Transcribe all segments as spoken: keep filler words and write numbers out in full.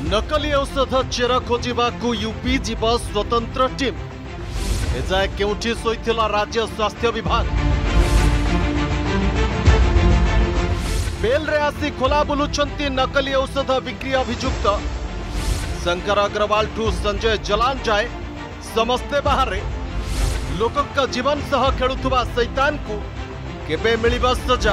नकली औषध chair खोजिबाकू UP जीव स्वतंत्र टीम एजाए केउठी सोइथिला राज्य स्वास्थ्य विभाग बेल रे आसी खोला बुलुछंती नकली औषध बिक्री अभियुक्त शंकर अग्रवाल ठू संजय जलान जाए समस्ते बाहर लोक जीवन सह खेलुथुबा शैतान को केबे मिलिबा सजा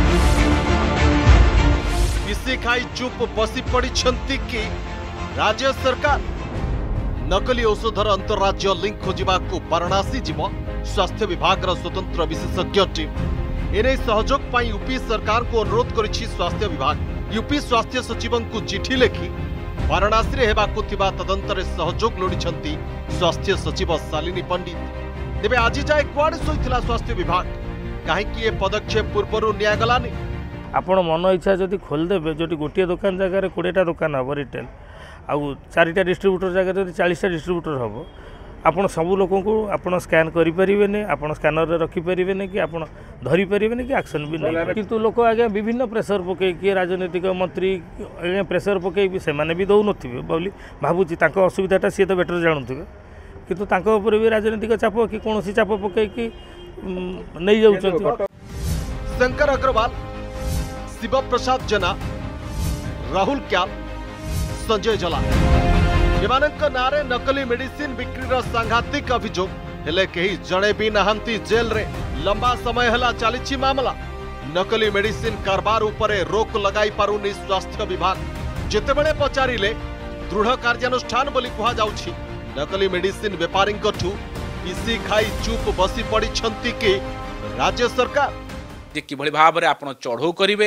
किसी खाई चुप बसी पड़ी कि राज्य सरकार नकली औषधर अंतरराज्य लिंक खोजा वाराणसी जीव स्वास्थ्य विभाग स्वतंत्र विशेषज्ञ टीम एने सहयोग पाई यूपी सरकार को अनुरोध करिछि स्वास्थ्य विभाग यूपी स्वास्थ्य सचिव को चिठी लिखि वाराणसी रे हेबाकु थिबा तदंतरे सहयोग लोडिछंती स्वास्थ्य सचिव शालिनी पंडित। तेबे आज जाए कुआडे सोइथिला स्वास्थ्य विभाग काहेकि ए पदक्षेप पूर्वरु नियागलानी आपण मन इच्छा जदि खोलदेवे जो गोटे दुकान जगह कोड़ेटा दुकान हम रिटेल आउ चारिटा डिस्ट्रीब्यूटर जगह जो चालीसटा डिस्ट्रीब्यूटर हम आपड़ सबू लोक को स्कैन करें आपड़ स्कानर रखिपारे कि आप धरीपारे कि एक्शन भी नहीं किंतु लोक आज्ञा विभिन्न प्रेसर पकई राजनीतिक मंत्री आज्ञा प्रेसर पकई से भी दौन बोली भावुची असुविधाटा सी तो बेटर जानूे किंतु भी राजनीतिक चाप कि कौन चाप पकई नहीं जाऊँ। शंकर अग्रवाल शिव प्रसाद जेना राहुल क्याल संजय जलान एमानक नारे नकली मेडिसिन बिक्रीर सांघातिक अभियोग हेले कहीं जड़े भी नहांती जेल रे लंबा समय हला चली मामला नकली मेडिसिन कारबार उपरे रोक लगाई पारुनी स्वास्थ्य विभाग जेतेबेले पचारिले दृढ़ कार्यानुष्ठान बोली कहा जाउछि नकली मेडिसिन व्यापारी पीसी खाई चुप बसी पड़ी कि राज्य सरकार कि भाव में आप चढ़ऊ करेंगे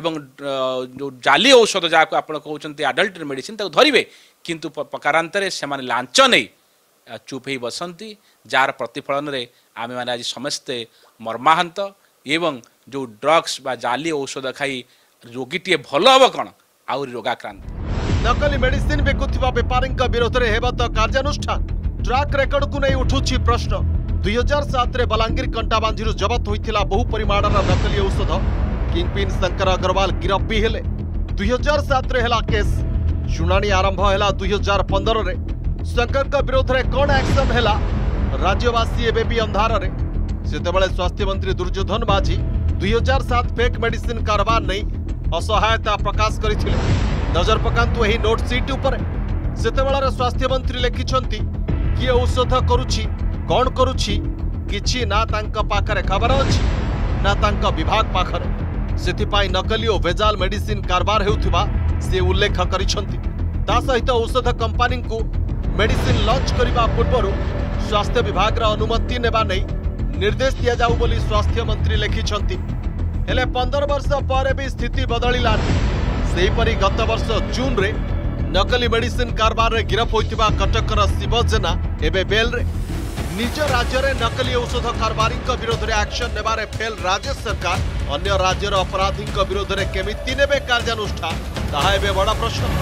जो जाली औषध जहाँ को आप कहते आडल्ट मेडिसिन धरवे किंतु पकारांतर से लांच नहीं चुप ही बसंती जार प्रतिफलन रे आमे माने आज समस्ते मर्माहंत एवं जो ड्रग्स बा जाली औषध खाई रोगीटे भल हम कौन आउरी रोगाक्रांत नकली मेडिसिन बिकुथिबा व्यापारी विरोध में हेब तो कार्यानुष्ठान ट्रैक रेकर्ड को नहीं उठुछि प्रश्न दुई हजार सात रे बलांगीर कंटाबांझी जबत होइथिला बहु परिमाणर नकली औषध किंगपिन शंकर अग्रवाल गिरफ भी हेले दुई हजार सात रे हेला केस शुणाणी आरंभ हेला दुई हजार पंद्रह रे शंकर का विरोध रे कौन एक्शन हेला राज्यवासी एबे भी अंधार रे सेतेबेले स्वास्थ्य मंत्री दुर्योधन माझी दुई हजार सात फेक मेडिसिन कारबार नहीं असहायता प्रकाश करथिले नजर पकांतु एही नोट सीट ऊपर सेतेबेले स्वास्थ्य मंत्री लिखिछंती कि औषध करूछि कौन करुछि किछि ना तांका पाखरे खबर अछि ना तांका विभाग पाखरे सेथिपाई नकली और वेजाल मेडिसिन कारबार हेउथिबा से उल्लेख करिसंती ता सहित औषध कंपनी को मेडिसिन लॉन्च करिबा पूर्व स्वास्थ्य विभाग रा अनुमति नेबा नै निर्देश दिया जाउ बोली स्वास्थ्य मंत्री लिखिसंती हेले पंद्रह वर्ष पर भी स्थिति बदलिला सेही परी गत वर्ष जून रे नकली मेडिसिन कारबार रे गिरफ होइतिबा कटकर शिव जेना एबे बेल रे निज राज्य रे नकली औषध कारबारी विरोध में एक्शन नेबारे फेल राज्य सरकार अन्य राज्यर अपराधी विरोध में केमिति नेबे कार्यानुष्ठान ताहा एबे बड़ा प्रश्न।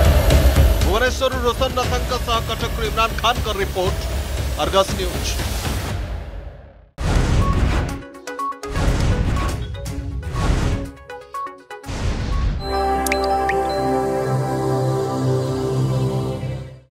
भुवनेश्वर रोशन नाथन कटक इमरान खान का रिपोर्ट अर्गस न्यूज।